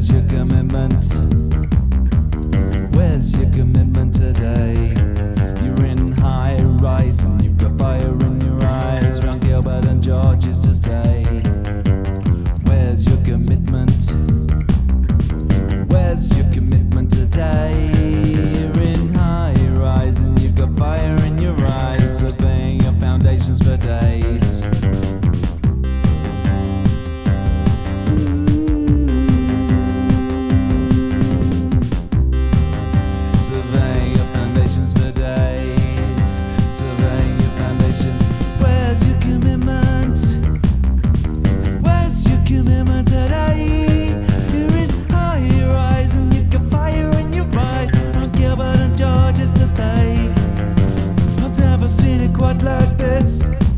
Where's your commitment? Where's your commitment today? You're in high rise and you've got fire in your eyes. Round Gilbert and George's to stay. Where's your commitment? Where's your commitment today? You're in high rise and you've got fire in your eyes. Surveying your foundations for days. Surveying your foundations for days. Surveying your foundations. Where's your commitment? Where's your commitment today? You're in high rise and you've got fire in your eyes. On Gilbert and George's to stay. I've never seen it quite like this.